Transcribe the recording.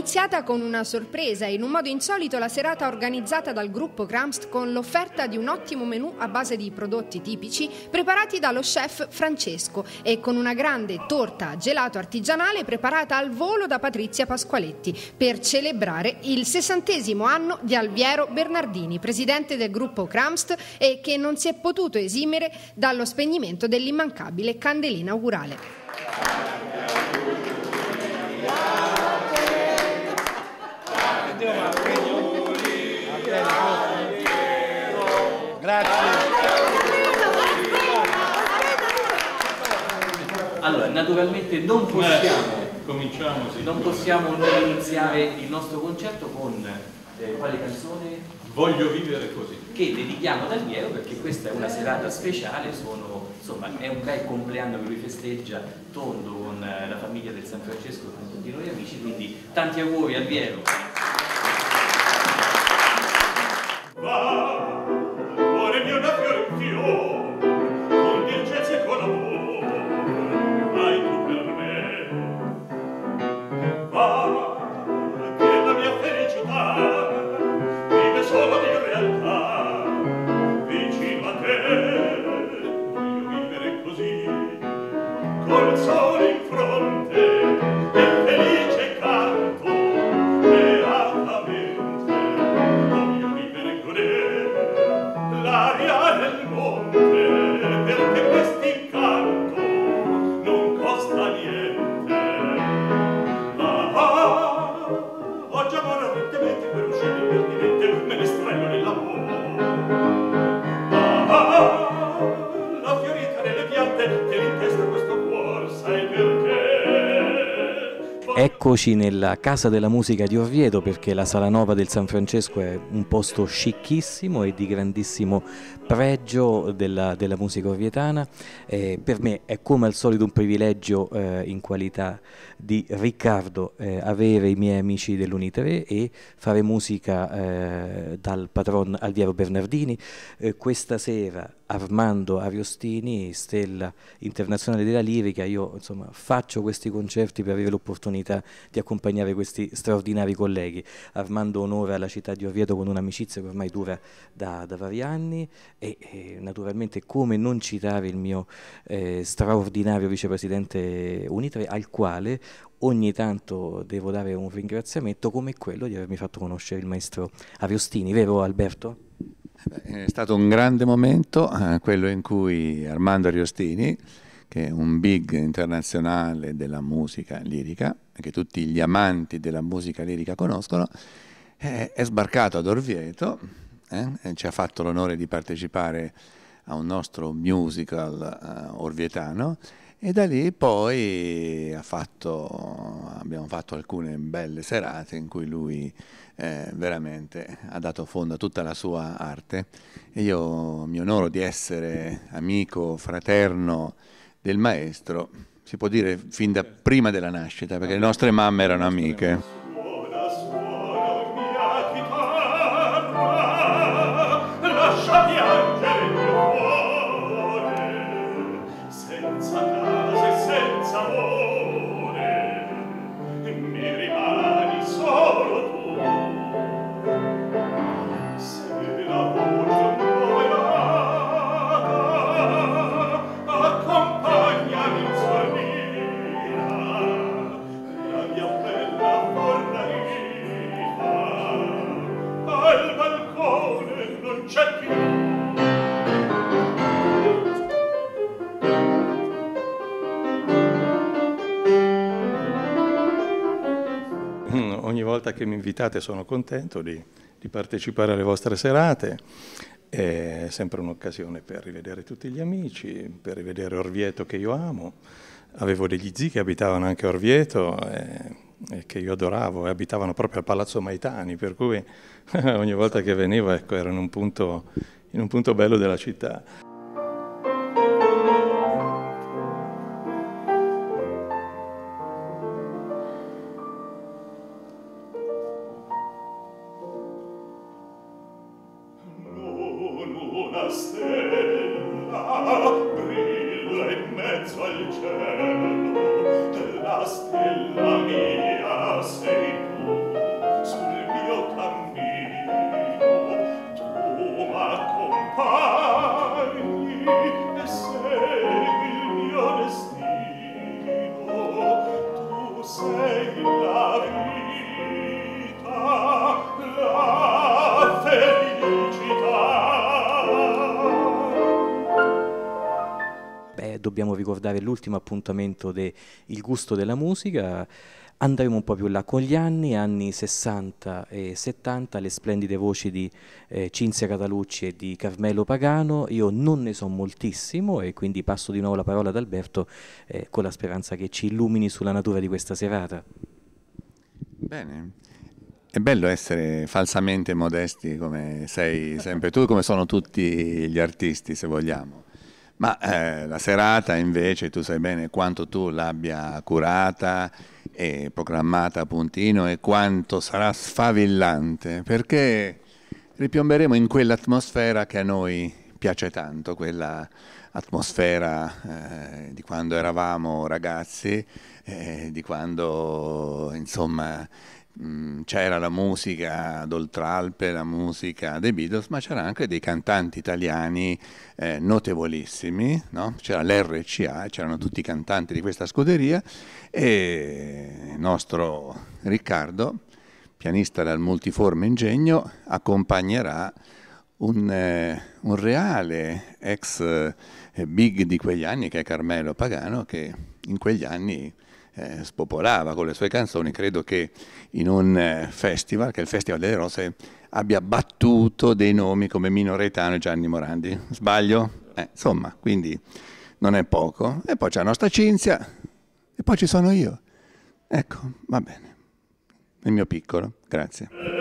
iniziata con una sorpresa e in un modo insolito la serata organizzata dal gruppo Cramst con l'offerta di un ottimo menù a base di prodotti tipici preparati dallo chef Francesco e con una grande torta a gelato artigianale preparata al volo da Patrizia Pasqualetti per celebrare il 60° anno di Alviero Bernardini, presidente del gruppo Cramst, e che non si è potuto esimere dallo spegnimento dell'immancabile candelina inaugurale. Allora, naturalmente non possiamo non iniziare il nostro concerto con quale canzone? Voglio vivere così. Che dedichiamo ad Alviero, perché questa è una serata speciale, insomma, è un bel compleanno che lui festeggia tondo con la famiglia del San Francesco e con tutti noi amici, quindi tanti auguri Alviero. Va, cuore mio da fiore in fiore, con dolcezza e con amore, vai tu per me. Va, che la mia felicità vive solo di realtà, vicino a te, voglio vivere così, col sole in fronte, e felice canto, beatamente, voglio vivere con l'aria del monte, perché questo incanto non costa niente. Oggi amore ardentemente per uscire impertinente, me ne strello nell'amore. La fiorita nelle piante te l'intesta questo cuor, sai perché? Eccoci nella Casa della Musica di Orvieto, perché la Sala Nova del San Francesco è un posto scicchissimo e di grandissimo pregio della musica orvietana. Per me è come al solito un privilegio in qualità di Riccardo avere i miei amici dell'Uni3 e fare musica dal patron Alviero Bernardini. Questa sera Armando Ariostini, stella internazionale della lirica. Io insomma faccio questi concerti per avere l'opportunità di accompagnare questi straordinari colleghi. Armando onora la città di Orvieto con un'amicizia che ormai dura da vari anni e naturalmente come non citare il mio straordinario vicepresidente Uni3, al quale ogni tanto devo dare un ringraziamento, come quello di avermi fatto conoscere il maestro Ariostini, vero Alberto? È stato un grande momento, quello in cui Armando Ariostini, che è un big internazionale della musica lirica, che tutti gli amanti della musica lirica conoscono, è sbarcato ad Orvieto, e ci ha fatto l'onore di partecipare a un nostro musical orvietano, e da lì poi abbiamo fatto alcune belle serate in cui lui veramente ha dato fondo a tutta la sua arte, e io mi onoro di essere amico, fraterno del maestro, si può dire fin da prima della nascita, perché le nostre mamme erano amiche. Lascia piangere il mio cuore, senza casa e senza amore, mi rimani solo tu. Se la volta nuovata accompagnami in sordina, la mia bella fornaria al balcone non c'è più. Ogni volta che mi invitate sono contento di partecipare alle vostre serate, è sempre un'occasione per rivedere tutti gli amici, per rivedere Orvieto che io amo. Avevo degli zii che abitavano anche a Orvieto e che io adoravo, e abitavano proprio al Palazzo Maitani, per cui ogni volta che venivo, ecco, ero in un punto bello della città. Una stella brilla in mezzo al cielo, la stella mia sei tu. dobbiamo ricordare l'ultimo appuntamento de Il gusto della musica. Andremo un po' più là con gli anni 60 e 70, le splendide voci di Cinzia Catalucci e di Carmelo Pagano. Io non ne so moltissimo e quindi passo di nuovo la parola ad Alberto con la speranza che ci illumini sulla natura di questa serata. Bene, è bello essere falsamente modesti come sei sempre tu, come sono tutti gli artisti, se vogliamo. Ma la serata invece tu sai bene quanto tu l'abbia curata e programmata a puntino e quanto sarà sfavillante, perché ripiomberemo in quell'atmosfera che a noi piace tanto, quella atmosfera di quando eravamo ragazzi, di quando insomma c'era la musica d'Oltralpe, la musica dei Beatles, ma c'era anche dei cantanti italiani notevolissimi, no? C'era l'RCA, c'erano tutti i cantanti di questa scuderia e il nostro Riccardo, pianista dal multiforme ingegno, accompagnerà un reale ex big di quegli anni che è Carmelo Pagano, che in quegli anni spopolava con le sue canzoni. Credo che in un festival, che è il Festival delle Rose, abbia battuto dei nomi come Mino Reitano e Gianni Morandi. Sbaglio? Insomma, quindi non è poco. E poi c'è la nostra Cinzia e poi ci sono io. Ecco, va bene. Nel mio piccolo. Grazie.